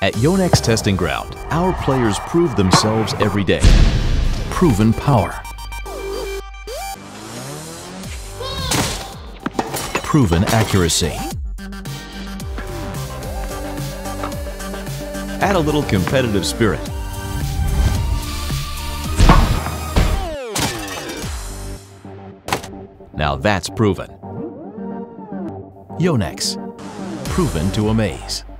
At Yonex Testing Ground, our players prove themselves every day. Proven power. Proven accuracy. Add a little competitive spirit. Now that's proven. Yonex, proven to amaze.